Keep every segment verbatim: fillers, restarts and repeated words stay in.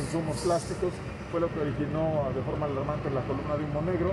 insumos plásticos, fue lo que originó de forma alarmante la columna de humo negro.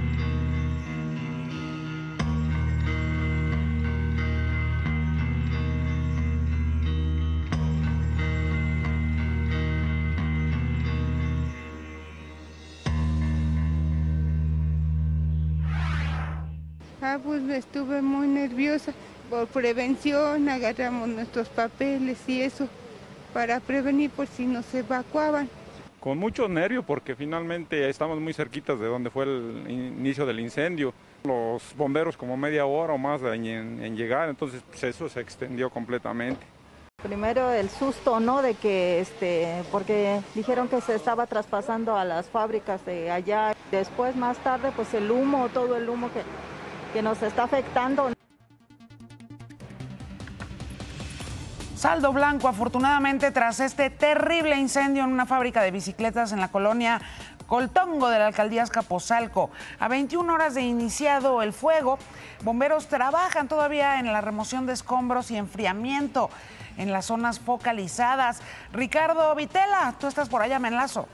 Ah, pues estuve muy nerviosa. Por prevención agarramos nuestros papeles y eso para prevenir por si nos evacuaban. Con mucho nervio porque finalmente estamos muy cerquitas de donde fue el inicio del incendio. Los bomberos como media hora o más en, en llegar, entonces pues eso se extendió completamente. Primero el susto, ¿no? De que, este, porque dijeron que se estaba traspasando a las fábricas de allá. Después, más tarde, pues el humo, todo el humo que, que nos está afectando. Saldo blanco, afortunadamente, tras este terrible incendio en una fábrica de bicicletas en la colonia Coltongo de la alcaldía Azcapotzalco. A veintiuna horas de iniciado el fuego, bomberos trabajan todavía en la remoción de escombros y enfriamiento en las zonas focalizadas. Ricardo Vitela, tú estás por allá, me enlazo.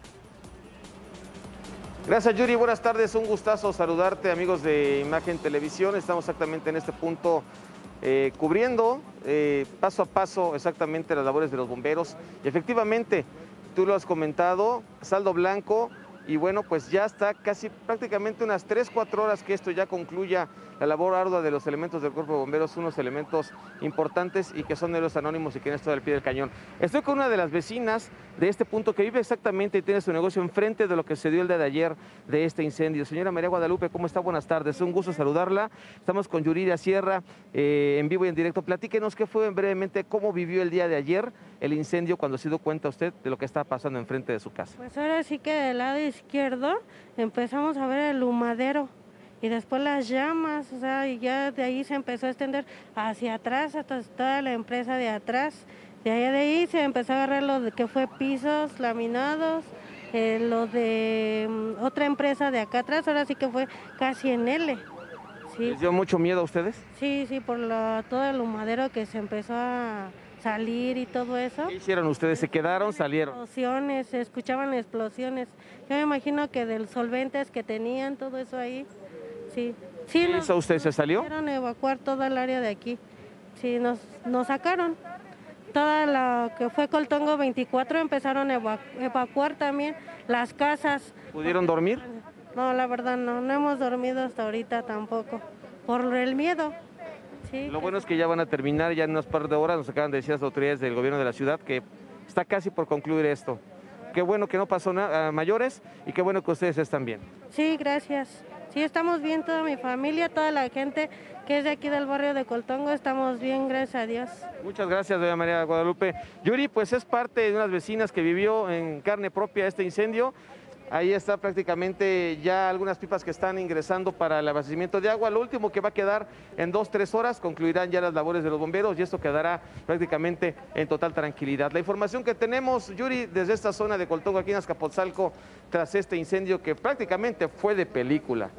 Gracias, Yuri. Buenas tardes. Un gustazo saludarte, amigos de Imagen Televisión. Estamos exactamente en este punto eh, cubriendo eh, paso a paso exactamente las labores de los bomberos. Y efectivamente, tú lo has comentado, saldo blanco. Y bueno, pues ya está casi prácticamente unas tres, cuatro horas que esto ya concluya la labor ardua de los elementos del Cuerpo de Bomberos, unos elementos importantes y que son héroes anónimos y que han estado al pie del cañón. Estoy con una de las vecinas de este punto que vive exactamente y tiene su negocio enfrente de lo que se dio el día de ayer de este incendio. Señora María Guadalupe, ¿cómo está? Buenas tardes, es un gusto saludarla. Estamos con Yuridia Sierra eh, en vivo y en directo. Platíquenos qué fue brevemente, cómo vivió el día de ayer el incendio cuando se dio cuenta usted de lo que estaba pasando enfrente de su casa. Pues ahora sí que del lado izquierdo empezamos a ver el humadero y después las llamas, o sea, y ya de ahí se empezó a extender hacia atrás, hasta toda la empresa de atrás. De ahí de ahí se empezó a agarrar lo de que fue pisos laminados, eh, lo de um, otra empresa de acá atrás, ahora sí que fue casi en L. Sí. ¿Les dio mucho miedo a ustedes? Sí, sí, por lo, todo el humadero que se empezó a salir y todo eso. ¿Qué hicieron ustedes? ¿Se quedaron, salieron? Explosiones, se escuchaban explosiones. Yo me imagino que de los solventes que tenían, todo eso ahí. Sí. Sí, ¿Qué nos, hizo usted? ¿Se salió? Quisieron evacuar toda el área de aquí. Sí, nos, nos sacaron. Toda la que fue Coltongo veinticuatro empezaron a evacu evacuar también las casas. ¿Pudieron dormir? No, la verdad no, no hemos dormido hasta ahorita tampoco, por el miedo. Sí, Lo bueno es que ya van a terminar, ya en unas par de horas nos acaban de decir las autoridades del gobierno de la ciudad que está casi por concluir esto. Qué bueno que no pasó nada a mayores y qué bueno que ustedes están bien. Sí, gracias. Sí, estamos bien, toda mi familia, toda la gente que es de aquí del barrio de Coltongo, estamos bien, gracias a Dios. Muchas gracias, doña María Guadalupe. Yuri, pues es parte de unas vecinas que vivió en carne propia este incendio. Ahí está prácticamente ya algunas pipas que están ingresando para el abastecimiento de agua. Lo último que va a quedar en dos, tres horas, concluirán ya las labores de los bomberos y esto quedará prácticamente en total tranquilidad. La información que tenemos, Yuri, desde esta zona de Coltongo, aquí en Azcapotzalco, tras este incendio que prácticamente fue de película.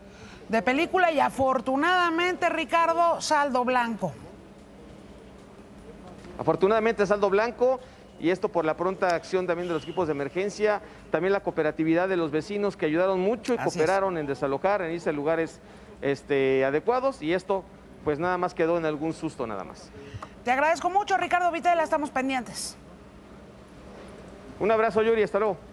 De película y afortunadamente, Ricardo, saldo blanco. Afortunadamente saldo blanco. Y esto por la pronta acción también de los equipos de emergencia, también la cooperatividad de los vecinos que ayudaron mucho y Así cooperaron es. en desalojar, en irse a lugares este, adecuados, y esto pues nada más quedó en algún susto nada más. Te agradezco mucho, Ricardo Vitela, estamos pendientes. Un abrazo, Yuri, hasta luego.